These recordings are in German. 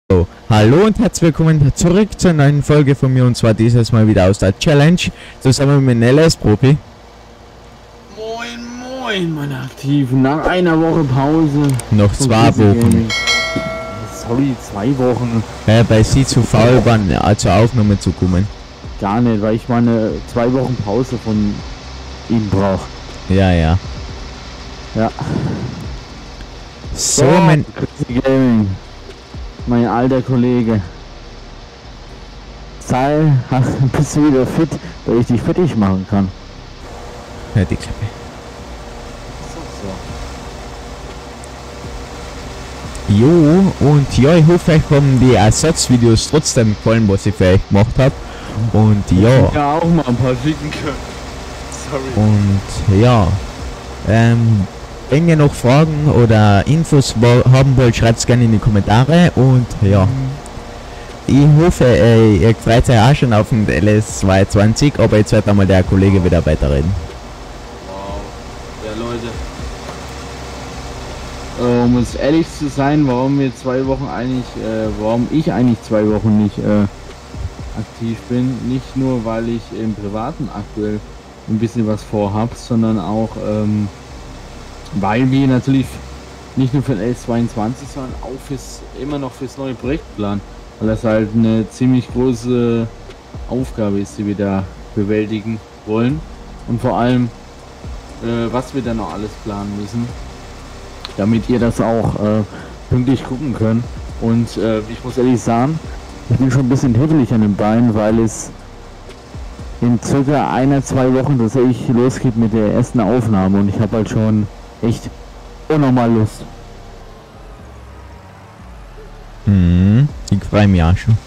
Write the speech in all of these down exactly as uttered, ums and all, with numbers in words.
So, hallo und herzlich willkommen zurück zur neuen Folge von mir, und zwar dieses Mal wieder aus der Challenge zusammen mit Nellis Profi. Moin moin meine Aktiven, nach einer Woche Pause. Noch zwei Wochen. Sorry, zwei Wochen. Ja, weil sie zu faul waren, ja, zur Aufnahme zu kommen. Gar nicht, weil ich meine zwei Wochen Pause von ihm brauche. Ja, ja. Ja. So, mein... Crazy Gaming. Mein alter Kollege. Sei, bist du wieder fit, dass ich dich fertig machen kann. Ja, die Klappe. So, so. Jo, und ja, ich hoffe, euch haben die Ersatzvideos trotzdem gefallen, was ich für euch gemacht habe. Und ja. Ja, auch mal ein paar schicken können. Sorry. Und ja. Ähm. Wenn ihr noch Fragen oder Infos haben wollt, schreibt es gerne in die Kommentare. Und ja, ich hoffe, äh, ihr freut euch auch schon auf den L S zwei zwanzig, aber jetzt wird einmal der Kollege wieder weiterreden. Wow, ja Leute. Äh, um es ehrlich zu sein, warum wir zwei Wochen eigentlich, äh, warum ich eigentlich zwei Wochen nicht äh, aktiv bin, nicht nur weil ich im Privaten aktuell ein bisschen was vorhab, sondern auch ähm, weil wir natürlich nicht nur für den L S zweiundzwanzig, sondern auch fürs, immer noch fürs neue Projekt planen. Weil das halt eine ziemlich große Aufgabe ist, die wir da bewältigen wollen. Und vor allem, äh, was wir da noch alles planen müssen, damit ihr das auch äh, pünktlich gucken könnt. Und äh, ich muss ehrlich sagen, ich bin schon ein bisschen hibbelig an den Beinen, weil es in circa einer, zwei Wochen tatsächlich losgeht mit der ersten Aufnahme. Und ich habe halt schon echt unnormal Lust. Hm, ich freue mich auch schon.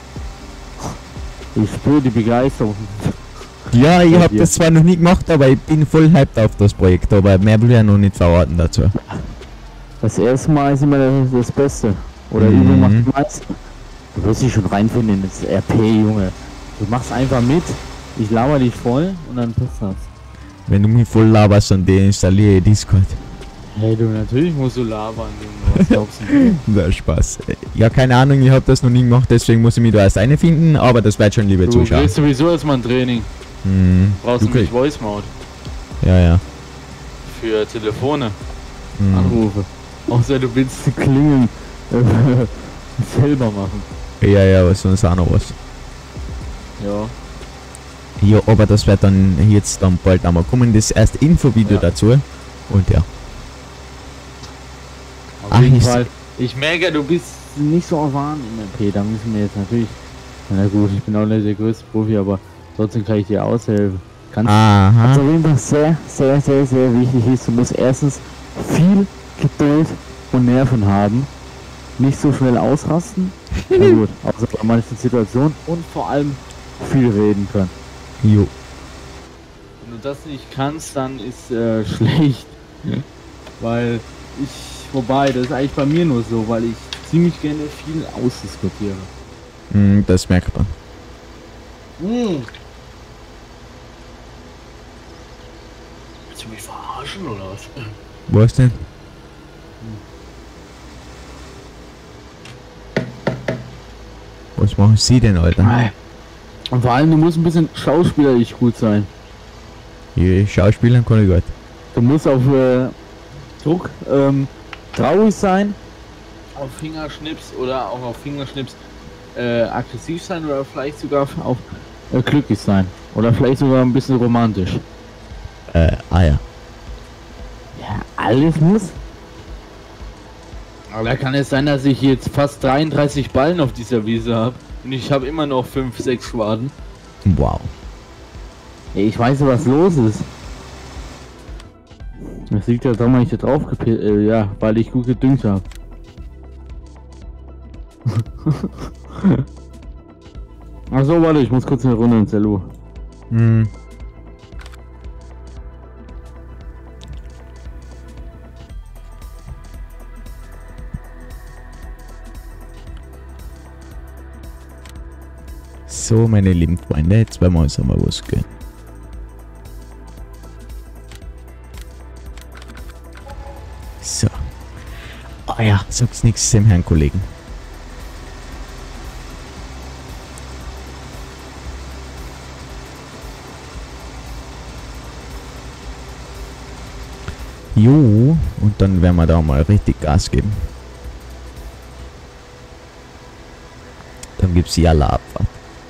Ich spüre die Begeisterung. Ja, ich habe das zwar noch nie gemacht, aber ich bin voll hyped auf das Projekt, aber mehr will ich ja noch nicht verraten dazu. Das erste Mal ist immer das, das Beste. Oder Mhm. Übung macht die meisten. Du wirst dich schon reinfinden in das R P, Junge. Du machst einfach mit, ich laber dich voll und dann passt das. Wenn du mich voll laberst, dann deinstalliere ich Discord. Hey du, natürlich musst du labern, Junge. Was glaubst du? Na, Spaß. Ja, keine Ahnung, ich habe das noch nie gemacht, deswegen muss ich mich da erst eine finden, aber das wird schon, liebe Du Zuschauer. willst sowieso erstmal ein Training. Hm, Brauchst du du nicht krieg- Voice Mode Ja, ja. für Telefone, Hm. Anrufe. Außer du willst die Klingeln äh, selber machen. Ja, ja, was sonst auch noch was. Ja. Ja, aber das wird dann jetzt dann bald einmal kommen, das erste Infovideo Ja. dazu. Und ja. Auf Ach, jeden ich- Fall. Ich merke, du bist nicht so erfahren im R P. Da müssen wir jetzt natürlich. Na gut, ich bin auch nicht der größte Profi, aber trotzdem kann ich dir aushelfen. Kannst Was Aha. auf jeden Fall sehr, sehr, sehr, sehr wichtig ist, du musst erstens viel Geduld und Nerven haben. Nicht so schnell ausrasten. Na gut, außer bei manchen Situationen. Und vor allem viel reden können. Jo. Wenn du das nicht kannst, dann ist äh, schlecht. Weil ich, wobei, das ist eigentlich bei mir nur so, weil ich ziemlich gerne viel ausdiskutiere. Hm, das merkt man. Hm. Willst du mich verarschen oder was? Was denn? Was machen Sie denn, Alter? Und vor allem, du musst ein bisschen schauspielerisch gut sein. Ja, Schauspielern kann ich gut. Du musst auf äh, Druck ähm, traurig sein, auf Fingerschnips oder auch auf Fingerschnips äh, aggressiv sein oder vielleicht sogar auf äh, glücklich sein. Oder vielleicht sogar ein bisschen romantisch. Äh, ah ja. Ja, alles muss. Aber da kann es sein, dass ich jetzt fast dreiunddreißig Ballen auf dieser Wiese habe und ich habe immer noch fünf, sechs Schwaden. Wow. Ey, ich weiß, was los ist. Das liegt ja daran, weil ich da drauf gepillt, äh, ja, weil ich gut gedüngt habe. Achso, warte, ich muss kurz eine Runde ins L U. Hm. So, meine lieben Freunde, jetzt werden wir uns einmal was gönnen. So. Oh ja, sag's nichts dem Herrn Kollegen. Jo, und dann werden wir da mal richtig Gas geben. Dann gibt's die alle Abfahrt.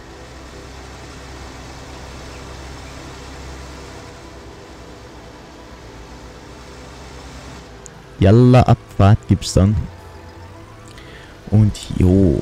Jalla Abfahrt gibt's dann. Und jo.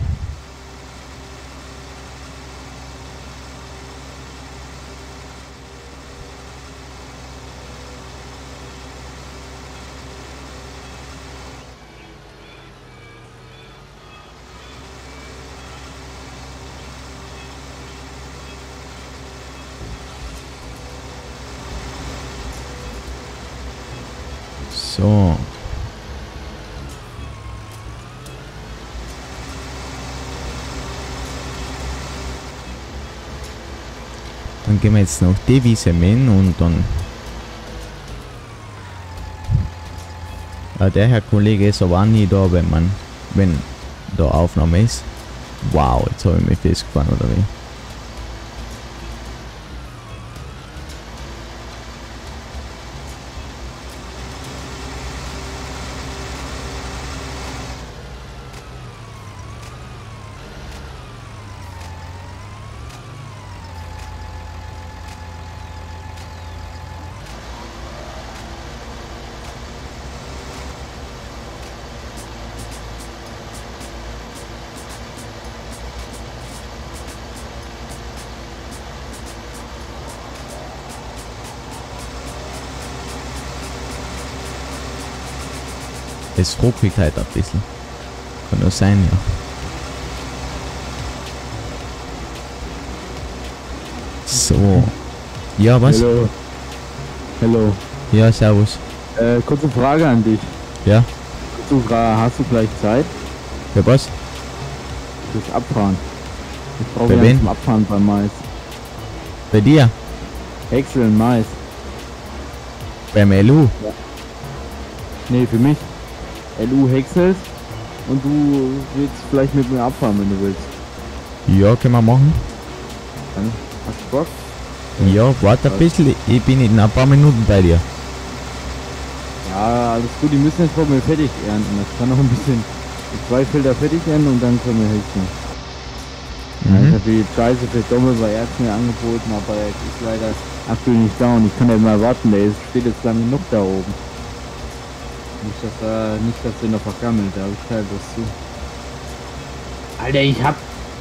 So. Dann gehen wir jetzt noch die Wiese mähen und dann... Ja, der Herr Kollege ist aber auch nie da, wenn man... wenn da Aufnahme ist. Wow, jetzt habe ich mich festgefahren, oder wie? Es ruckelt halt ein bisschen. Kann nur sein, ja. So. Ja, was? Hallo. Hallo. Ja, servus. Äh, kurze Frage an dich. Ja? Kurze Frage, hast du gleich Zeit Für was? fürs Abfahren? Ich brauche Bei ja wem? zum Abfahren beim Mais. Bei dir? Häckseln, Mais. Beim L U? Nee, für mich. L U häckselst und du willst vielleicht mit mir abfahren, wenn du willst. Ja, können wir machen. Dann hast du Bock? Ja, warte ein bisschen. Ich bin in ein paar Minuten bei dir. Ja, alles gut, die müssen jetzt vor mir fertig ernten. Das kann noch ein bisschen die zwei Felder fertig ernten und dann können wir häckseln. Ja, ich Mhm. habe die Scheiße für Dommel bei Ärzten mir angeboten, aber er ist leider aktuell nicht da und ich kann ja mal warten, der ist, steht jetzt lange genug da oben. Nicht, dass er, nicht, dass er noch vergammelt, da habe ich keine Lust zu. Alter, ich hab...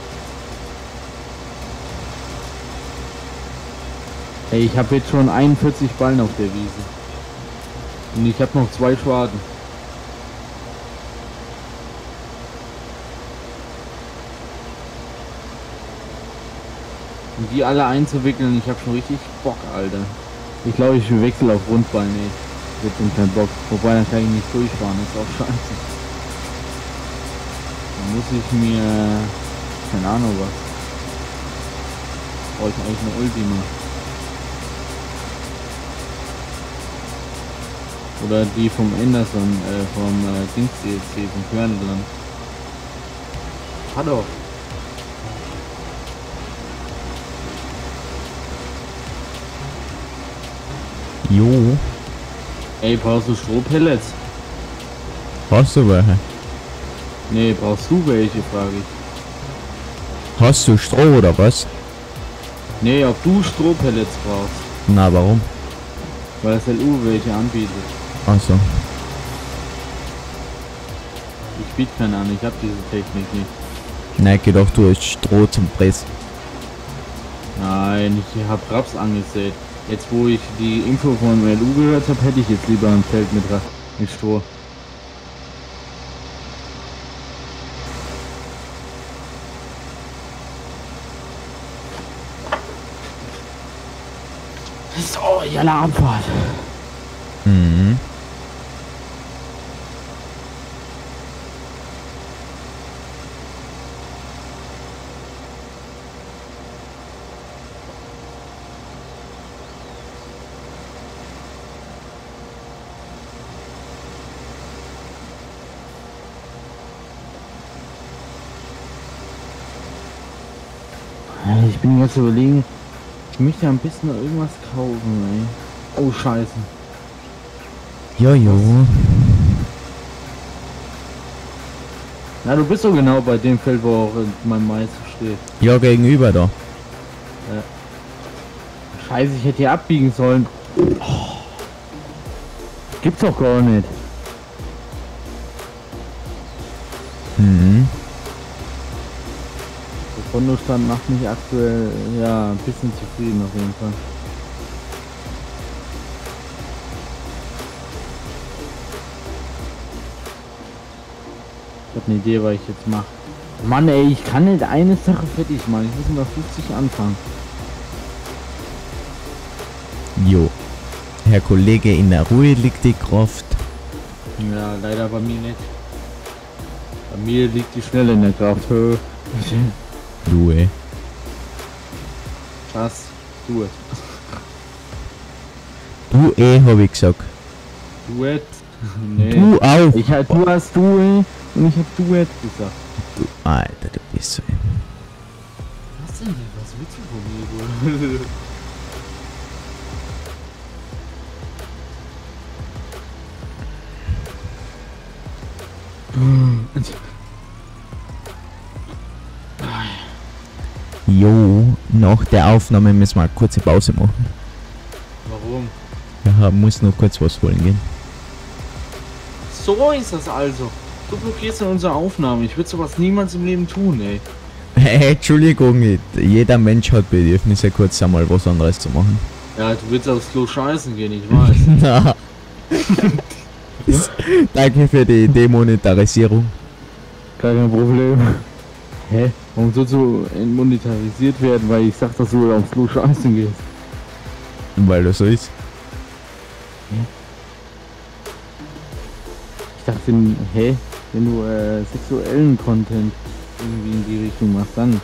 Ey, ich habe jetzt schon einundvierzig Ballen auf der Wiese. Und ich habe noch zwei Schwaden. Und die alle einzuwickeln, ich habe schon richtig Bock, Alter. Ich glaube, ich wechsle auf Rundballen, ey. Ich hab schon keinen Bock. Wobei, dann kann ich nicht durchfahren, das ist auch scheiße. Dann muss ich mir... keine Ahnung was. Brauche ich eigentlich eine Ultima. Oder die vom Anderson, äh, vom äh, Dings D L C, vom Querneland. Hallo. Jo. Ey, brauchst du Strohpellets? Hast du welche? Nee, brauchst du welche, frage ich. Hast du Stroh oder was? Nee, ob du Strohpellets brauchst. Na, warum? Weil das L U welche anbietet. Also. Ich biete keine an, ich habe diese Technik nicht. Nein, gedacht, du hast Stroh zum Pressen. Nein, ich habe Raps angesät. Jetzt wo ich die Info von L U gehört habe, hätte ich jetzt lieber ein Feld mit, Ra mit Stroh. So, jalla Abfahrt. Mhm. Ich bin jetzt überlegen, ich möchte ein bisschen noch irgendwas kaufen, ey. Oh, scheiße. Jojo. Na, du bist doch genau bei dem Feld, wo auch mein Meister steht. Ja, gegenüber da. Ja. Scheiße, ich hätte hier abbiegen sollen. Oh. Gibt's doch gar nicht. Mhm. Der Kontostand macht mich aktuell ja ein bisschen zufrieden auf jeden Fall. Ich hab eine Idee, was ich jetzt mache. Mann ey, ich kann nicht eine Sache fertig machen. Ich muss mal fünfzig anfangen. Jo. Herr Kollege, in der Ruhe liegt die Kraft. Ja, leider bei mir nicht. Bei mir liegt die Schnelle in der Kraft. Ruhe. Was? Du es. Du eh, hab ich gesagt. Duett? Nee. Du auch. Ich halt, du hast Duett und ich hab Duett gesagt. Du, Alter, du bist so. Was denn hier? Was willst du von mir wohl? Jo, nach der Aufnahme müssen wir eine kurze Pause machen. Warum? Ja, muss noch kurz was holen gehen. So ist das also. Du blockierst ja unsere Aufnahme. Ich würde sowas niemals im Leben tun, ey. Hey, Entschuldigung, jeder Mensch hat Bedürfnisse, kurz einmal was anderes zu machen. Ja, du willst aufs Klo scheißen gehen, ich weiß. Na. Danke für die Demonetarisierung. Gar kein Problem. Hä? Warum sollst du monetarisiert werden, weil ich sag, dass du aufs Klo scheißen gehst? Weil das so ist. Ich dachte, hä? Wenn du äh, sexuellen Content irgendwie in die Richtung machst, dann.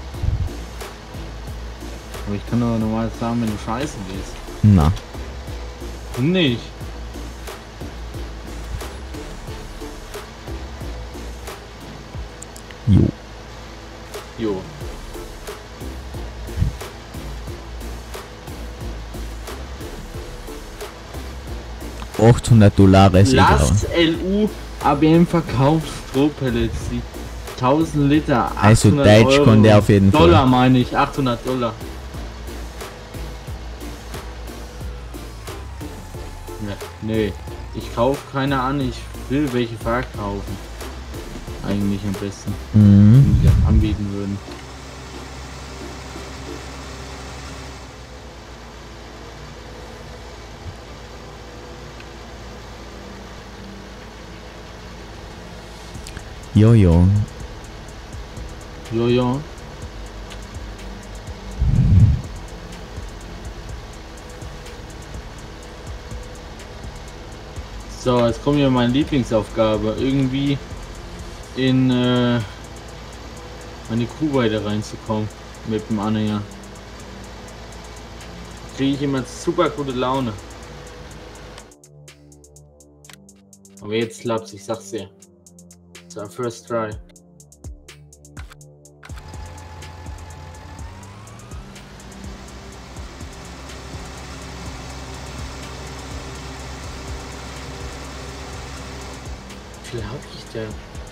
Aber ich kann doch normal sagen, wenn du scheißen gehst. Na. Nicht. Jo. Jo. achthundert Dollar ist egal. Last L U A B M verkauft Strohpellets, die tausend Liter, Also Deutsch Euro. kann der auf jeden Fall. Dollar meine ich, achthundert Dollar. Ja, nee, ich kaufe keine an, ich will welche verkaufen. Eigentlich am besten, Mhm. wenn die das anbieten würden. Jojo. Jojo. So, jetzt kommt ja meine Lieblingsaufgabe. Irgendwie in äh, meine Kuhweide reinzukommen mit dem Anhänger. Kriege ich immer super gute Laune. Aber jetzt klappt's, ich sag's dir. So, first try. Wie viel hab ich denn?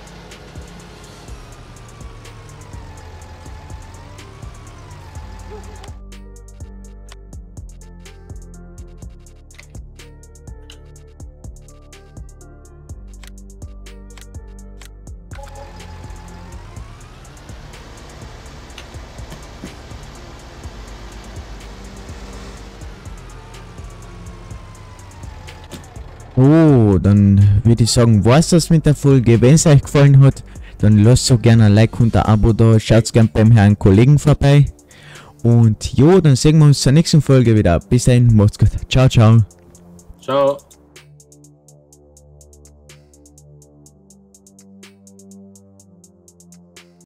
Oh, dann würde ich sagen, war's das mit der Folge. Wenn es euch gefallen hat, dann lasst so gerne ein Like und ein Abo da. Schaut gerne beim Herrn Kollegen vorbei. Und jo, dann sehen wir uns zur nächsten Folge wieder. Bis dahin, macht's gut. Ciao, ciao. Ciao.